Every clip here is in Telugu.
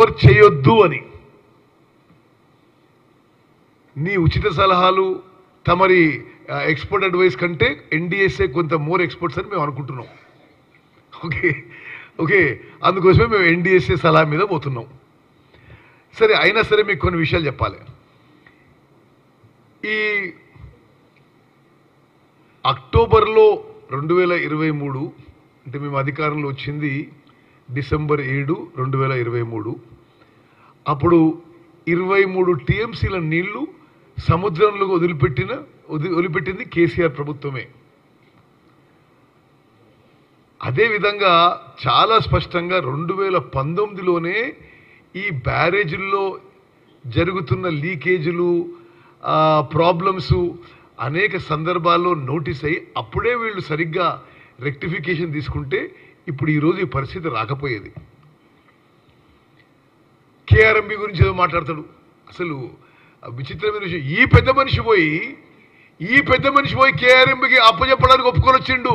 ఓవర్ చేయొద్దు అని నీ ఉచిత సలహాలు తమరి ఎక్స్పర్ట్ అడ్వైస్ కంటే ఎన్డీఎస్ఏ కొంత మోర్ ఎక్స్పర్ట్స్ అని మేము అనుకుంటున్నాం. ఓకే ఓకే అందుకోసమే మేము ఎన్డీఎస్ఏ సలహా మీద పోతున్నాం. సరే అయినా సరే మీకు కొన్ని విషయాలు చెప్పాలి. ఈ అక్టోబర్లో 2023 అంటే మేము అధికారంలో వచ్చింది డిసెంబర్ 7, 2023. అప్పుడు 23 టీఎంసీల నీళ్లు సముద్రంలో వదిలిపెట్టింది కేసీఆర్ ప్రభుత్వమే. అదేవిధంగా చాలా స్పష్టంగా 2019లోనే ఈ బ్యారేజీల్లో జరుగుతున్న లీకేజీలు ప్రాబ్లమ్స్ అనేక సందర్భాల్లో నోటీస్ అయ్యి అప్పుడే వీళ్ళు సరిగ్గా రెక్టిఫికేషన్ తీసుకుంటే ఇప్పుడు ఈరోజు ఈ పరిస్థితి రాకపోయేది. కేఆర్ఎంబి గురించి ఏదో మాట్లాడతాడు. అసలు విచిత్రమైన విషయం, ఈ పెద్ద మనిషి పోయి కేఆర్ఎంబికి అప్పచెప్పడానికి ఒప్పుకొని వచ్చిండు.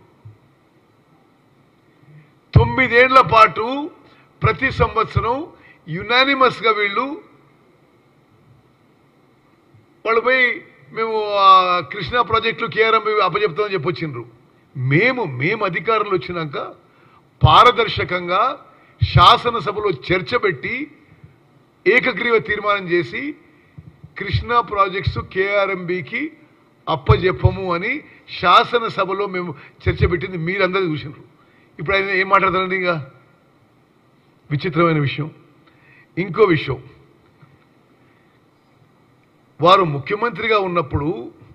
9 ఏళ్ల పాటు ప్రతి సంవత్సరం యునానిమస్గా వాళ్ళు పోయి మేము కృష్ణా ప్రాజెక్టులు కేఆర్ఎంబి అప్పచెప్తామని చెప్పొచ్చిండ్రు. మేము అధికారంలో వచ్చినాక పారదర్శకంగా శాసనసభలో చర్చ పెట్టి ఏకగ్రీవ తీర్మానం చేసి కృష్ణా ప్రాజెక్ట్స్ కేఆర్ఎంబికి అప్పజెప్పము అని శాసనసభలో మేము చర్చ పెట్టింది మీరందరూ చూసినారు. ఇప్పుడు ఆయన ఏం మాట్లాడతారండి? ఇక విచిత్రమైన విషయం. ఇంకో విషయం, వారు ముఖ్యమంత్రిగా ఉన్నప్పుడు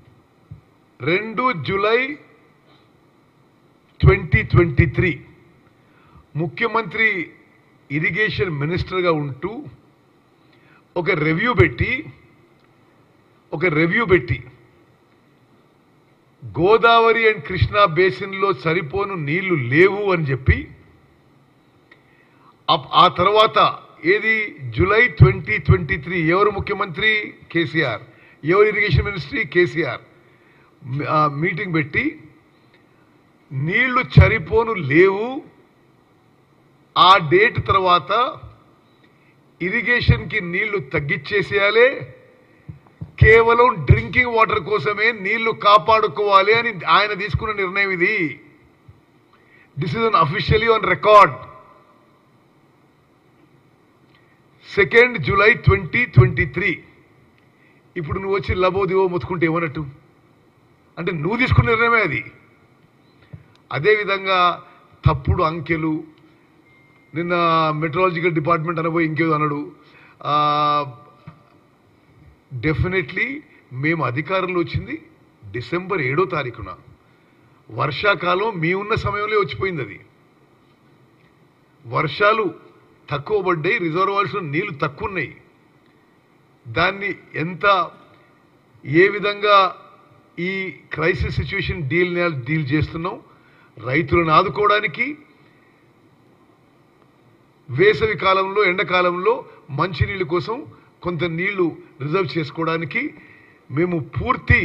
2 జూలై 2023 ముఖ్యమంత్రి ఇరిగేషన్ మినిస్టర్గా ఉంటూ ఒక రివ్యూ పెట్టి గోదావరి అండ్ కృష్ణా బేసిన్లో సరిపోను నీళ్లు లేవు అని చెప్పి ఆ తర్వాత ఏది జూలై 2023 ఎవరు ముఖ్యమంత్రి? కేసీఆర్. ఎవరు ఇరిగేషన్ మినిస్ట్రీ? కేసీఆర్. మీటింగ్ పెట్టి నీళ్లు సరిపోను లేవు, ఆ డేట్ తర్వాత ఇరిగేషన్కి నీళ్లు తగ్గించేసేయాలి, కేవలం డ్రింకింగ్ వాటర్ కోసమే నీళ్లు కాపాడుకోవాలి అని ఆయన తీసుకున్న నిర్ణయం ఇది. This is unofficially on record. 2 July 2023. ఇప్పుడు నువ్వు వచ్చి లబోదివో మొత్తుకుంటే ఏమన్నట్టు? అంటే నువ్వు తీసుకున్న నిర్ణయమే అది. అదేవిధంగా తప్పుడు అంకెలు, నిన్న మెట్రాలజికల్ డిపార్ట్మెంట్ అనబోయి ఇంకేదో అన్నాడు. డెఫినెట్లీ మేము అధికారంలో వచ్చింది డిసెంబర్ 7వ తారీఖున. వర్షాకాలం మీ ఉన్న సమయంలో వచ్చిపోయింది. అది వర్షాలు తక్కువ పడ్డాయి, రిజర్వాయర్స్లో నీళ్లు తక్కువ ఉన్నాయి. దాన్ని ఏ విధంగా ఈ క్రైసిస్ సిచ్యువేషన్ డీల్ చేస్తున్నాం, రైతులను ఆదుకోవడానికి, వేసవి కాలంలో ఎండాకాలంలో మంచినీళ్ళ కోసం కొంత నీళ్లు రిజర్వ్ చేసుకోవడానికి మేము పూర్తి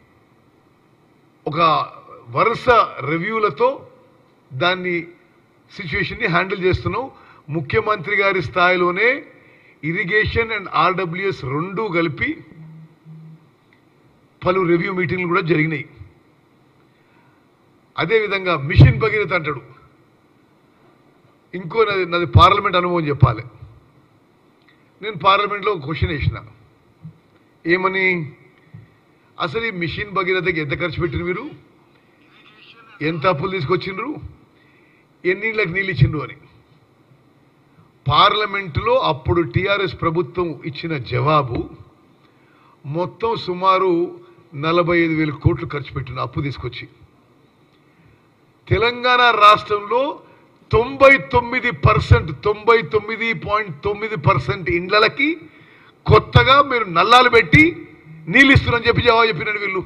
ఒక వరుస రివ్యూలతో దాన్ని సిచ్యువేషన్ని హ్యాండిల్ చేస్తున్నాం. ముఖ్యమంత్రి గారి స్థాయిలోనే ఇరిగేషన్ అండ్ ఆర్డబ్ల్యూఎస్ రెండూ కలిపి పలు రివ్యూ మీటింగ్లు కూడా జరిగినాయి. అదేవిధంగా మిషన్ భగీరథ అంటాడు. ఇంకో నాది పార్లమెంట్ అనుభవం చెప్పాలి. నేను పార్లమెంట్లో ఒక క్వశ్చన్ వేసిన, ఏమని, అసలు ఈ మిషన్ భగీరథకి ఎంత ఖర్చు పెట్టిన మీరు, ఎంత అప్పులు తీసుకొచ్చిండ్రు, ఎన్నిళ్ళకి నీళ్ళు ఇచ్చిండ్రు అని. పార్లమెంటులో అప్పుడు టీఆర్ఎస్ ప్రభుత్వం ఇచ్చిన జవాబు, మొత్తం సుమారు 45,000 కోట్లు ఖర్చు పెట్టిన అప్పు తీసుకొచ్చి. తెలంగాణ రాష్ట్రంలో 99.9% ఇండ్లకి కొత్తగా మీరు నల్లాలు పెట్టి నీళ్ళు ఇస్తున్నారని చెప్పి జవాబు చెప్పినాడు వీళ్ళు.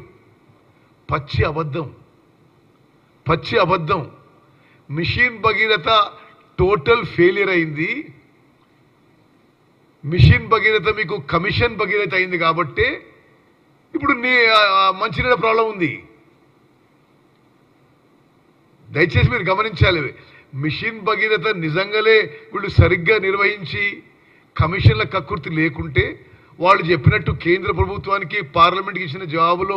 పచ్చి అబద్ధం. మిషన్ భగీరథ టోటల్ ఫెయిలియర్ అయింది. మిషన్ భగీరథ మీకు కమిషన్ భగీరథ అయింది కాబట్టి ఇప్పుడు మంచినీళ్ళ ప్రాబ్లం ఉంది. దయచేసి మీరు గమనించాలి. మిషన్ భగీరథ నిజంగానే వీళ్ళు సరిగ్గా నిర్వహించి కమిషన్ల కక్కుర్తి లేకుంటే వాళ్ళు చెప్పినట్టు కేంద్ర ప్రభుత్వానికి పార్లమెంట్కి ఇచ్చిన జవాబులో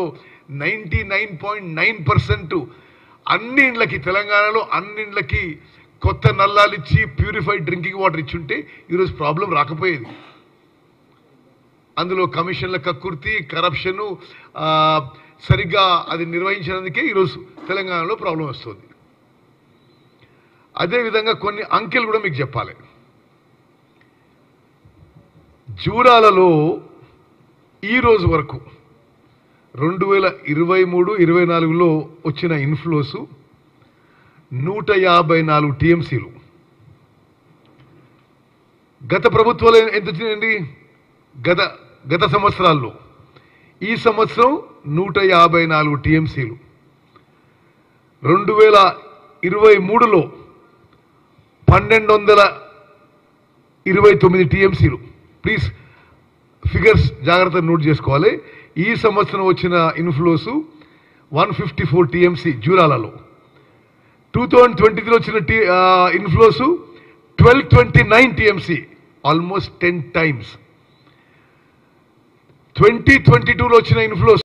99.9% అన్ని ఇండ్లకి, తెలంగాణలో అన్ని ఇండ్లకి కొత్త నల్లాలు ఇచ్చి ప్యూరిఫైడ్ డ్రింకింగ్ వాటర్ ఇచ్చుంటే ఈరోజు ప్రాబ్లం రాకపోయేది. అందులో కమిషన్ల కక్కుర్తి, కరప్షను సరిగ్గా అది నిర్వహించినందుకే ఈరోజు తెలంగాణలో ప్రాబ్లం వస్తుంది. అదేవిధంగా కొన్ని అంకెలు కూడా మీకు చెప్పాలి. జూరాలలో ఈరోజు వరకు 2023-24లో వచ్చిన ఇన్ఫ్లోస్ 154 టీఎంసీలు. గత ప్రభుత్వాలు ఎంత వచ్చినాయండి? గత సంవత్సరాల్లో ఈ సంవత్సరం 154 టీఎంసీలు. 2023లో 1229 టీఎంసీలు. ప్లీజ్ ఫిగర్స్ జాగ్రత్తగా నోట్ చేసుకోవాలి. ఈ సంవత్సరం వచ్చిన ఇన్ఫ్లోస్ 154 టీఎంసీ జూరాలలో. 2023లో వచ్చిన ఇన్ఫ్లోస్ 1229 టీఎంసీ, ఆల్మోస్ట్ 10 టైమ్స్. 2022లో వచ్చిన ఇన్ఫ్లోస్